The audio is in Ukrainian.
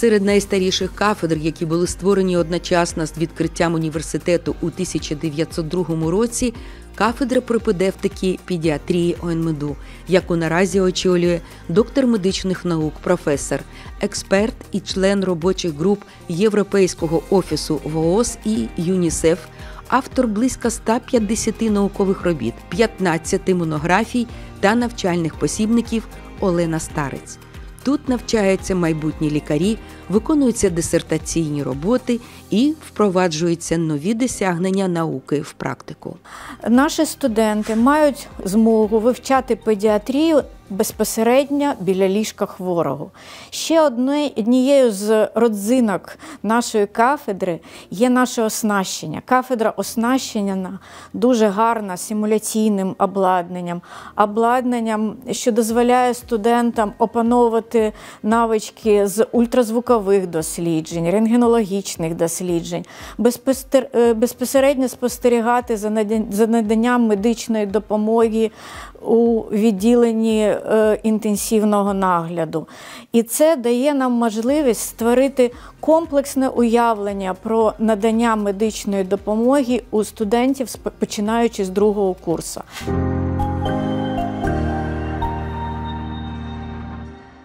Серед найстаріших кафедр, які були створені одночасно з відкриттям університету у 1902 році, кафедра пропедевтики педіатрії ОНМЕДУ, яку наразі очолює доктор медичних наук, професор, експерт і член робочих груп Європейського офісу ВООЗ і ЮНІСЕФ, автор близько 150 наукових робіт, 15 монографій та навчальних посібників Олена Старець. Тут навчаються майбутні лікарі, виконуються дисертаційні роботи і впроваджуються нові досягнення науки в практику. Наші студенти мають змогу вивчати педіатрію безпосередньо біля ліжка хворого. Ще однією з родзинок нашої кафедри є наше оснащення. Кафедра оснащена дуже гарно симуляційним обладнанням, що дозволяє студентам опановувати навички з ультразвукових досліджень, рентгенологічних досліджень, безпосередньо спостерігати за наданням медичної допомоги у відділенні інтенсивного нагляду. І це дає нам можливість створити комплексне уявлення про надання медичної допомоги у студентів, починаючи з другого курсу.